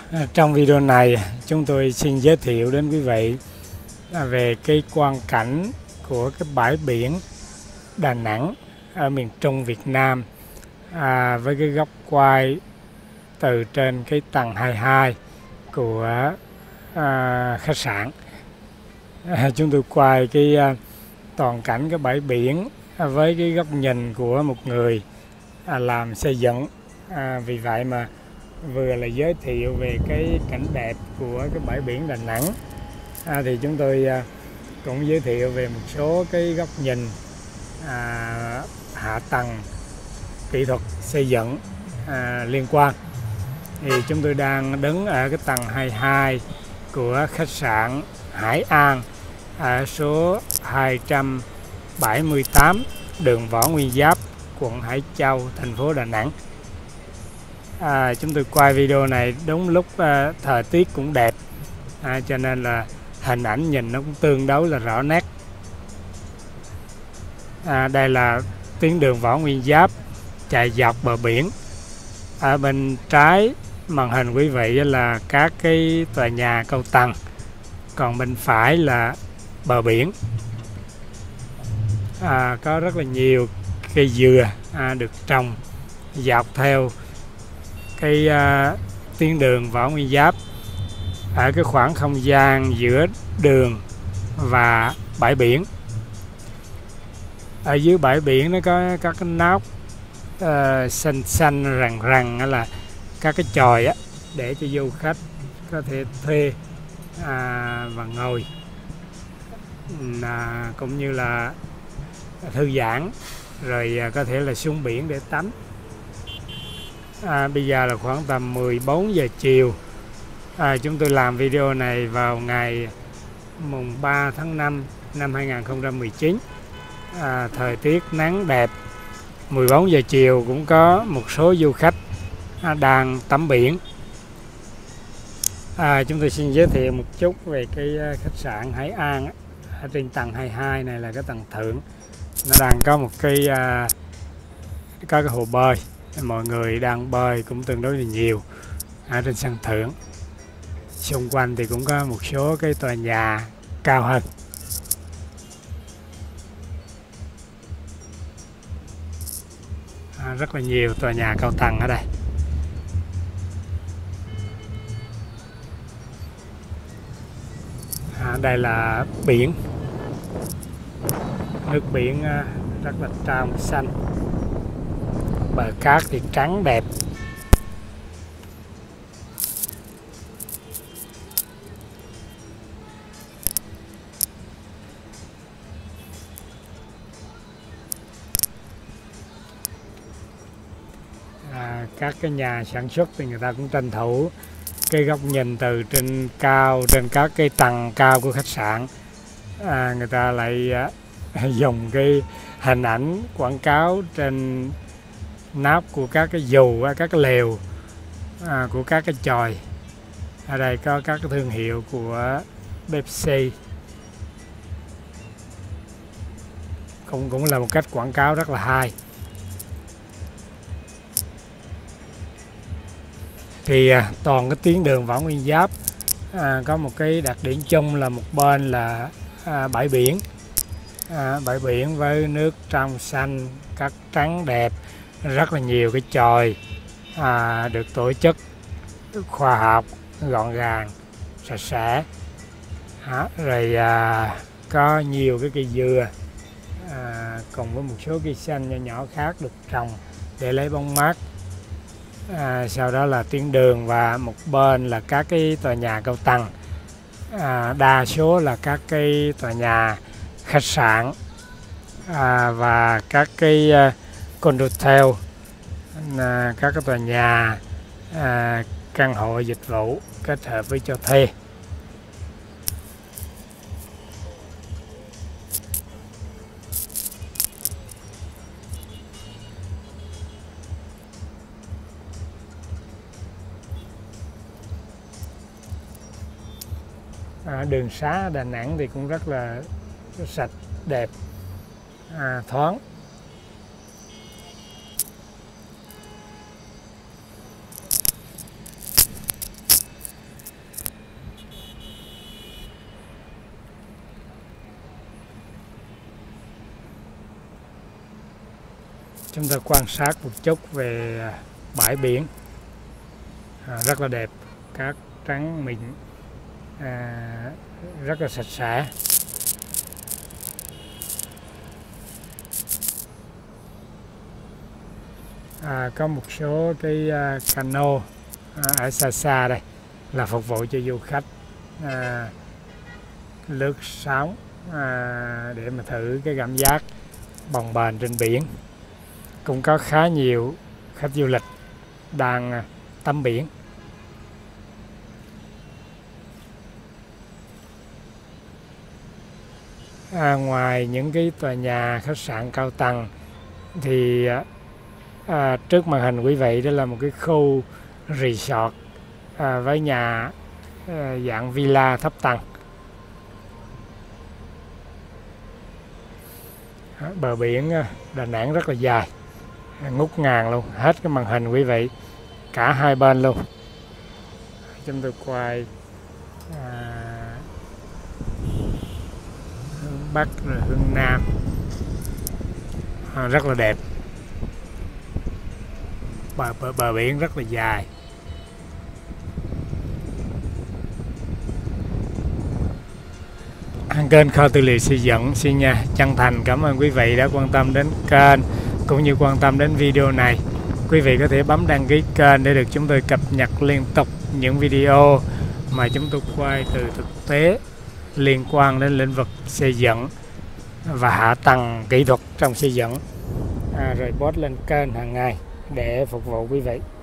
Trong video này chúng tôi xin giới thiệu đến quý vị về cái quang cảnh của cái bãi biển Đà Nẵng ở miền Trung Việt Nam, với cái góc quay từ trên cái tầng 22 của khách sạn. Chúng tôi quay cái toàn cảnh cái bãi biển với cái góc nhìn của một người làm xây dựng. Vì vậy mà vừa là giới thiệu về cái cảnh đẹp của cái bãi biển Đà Nẵng, thì chúng tôi cũng giới thiệu về một số cái góc nhìn hạ tầng kỹ thuật xây dựng liên quan. Thì chúng tôi đang đứng ở cái tầng 22 của khách sạn Hải An ở số 278 đường Võ Nguyên Giáp, quận Hải Châu, thành phố Đà Nẵng. Chúng tôi quay video này đúng lúc thời tiết cũng đẹp, cho nên là hình ảnh nhìn nó cũng tương đối là rõ nét. Đây là tuyến đường Võ Nguyên Giáp chạy dọc bờ biển. Ở bên trái màn hình quý vị là các cái tòa nhà cao tầng, còn bên phải là bờ biển. Có rất là nhiều cây dừa được trồng dọc theo cái tuyến đường Võ Nguyên Giáp ở cái khoảng không gian giữa đường và bãi biển. Ở dưới bãi biển nó có các cái nóc xanh xanh rằn rằn, là các cái chòi để cho du khách có thể thuê và ngồi, cũng như là thư giãn, rồi có thể là xuống biển để tắm. Bây giờ là khoảng tầm 14 giờ chiều. Chúng tôi làm video này vào ngày mùng 3 tháng 5 năm 2019. Thời tiết nắng đẹp. 14 giờ chiều cũng có một số du khách đang tắm biển. Chúng tôi xin giới thiệu một chút về cái khách sạn Hải An. Ở trên tầng 22 này là cái tầng thượng. Nó đang có một cái có cái hồ bơi, mọi người đang bơi cũng tương đối là nhiều ở trên sân thượng. Xung quanh thì cũng có một số cái tòa nhà cao hơn. Rất là nhiều tòa nhà cao tầng ở đây. Đây là biển, nước biển rất là trong xanh, bờ cát thì trắng đẹp. Các cái nhà sản xuất thì người ta cũng tranh thủ cái góc nhìn từ trên cao, trên các cái tầng cao của khách sạn. Người ta lại dùng cái hình ảnh quảng cáo trên nóc của các cái dù, các cái lều của các cái chòi. Ở đây có các cái thương hiệu của Pepsi, cũng là một cách quảng cáo rất là hay. Thì toàn cái tuyến đường Võ Nguyên Giáp có một cái đặc điểm chung là một bên là bãi biển, bãi biển với nước trong xanh, cát trắng đẹp, rất là nhiều cái chòi được tổ chức khoa học, gọn gàng, sạch sẽ. Rồi có nhiều cái cây dừa cùng với một số cây xanh nhỏ nhỏ khác được trồng để lấy bóng mát. Sau đó là tuyến đường và một bên là các cái tòa nhà cao tầng, đa số là các cái tòa nhà khách sạn và các cái condotel, các cái tòa nhà căn hộ dịch vụ kết hợp với cho thuê. Đường xá Đà Nẵng thì cũng rất là sạch, đẹp, thoáng. Chúng ta quan sát một chút về bãi biển, rất là đẹp, cát trắng mịn, rất là sạch sẽ. Có một số cái cano ở xa xa đây là phục vụ cho du khách lướt sóng để mà thử cái cảm giác bồng bềnh trên biển. Cũng có khá nhiều khách du lịch đang tắm biển. Ngoài những cái tòa nhà khách sạn cao tầng thì trước màn hình quý vị đó là một cái khu resort với nhà dạng villa thấp tầng. Bờ biển Đà Nẵng rất là dài, ngút ngàn luôn, hết cái màn hình quý vị, cả hai bên luôn. Chúng tôi quay hướng Bắc rồi hướng Nam, rất là đẹp. Bờ biển rất là dài. Kênh Kho Tư liệu Xây dựng xin chân thành cảm ơn quý vị đã quan tâm đến kênh cũng như quan tâm đến video này. Quý vị có thể bấm đăng ký kênh để được chúng tôi cập nhật liên tục những video mà chúng tôi quay từ thực tế liên quan đến lĩnh vực xây dựng và hạ tầng kỹ thuật trong xây dựng, rồi post lên kênh hàng ngày để phục vụ quý vị.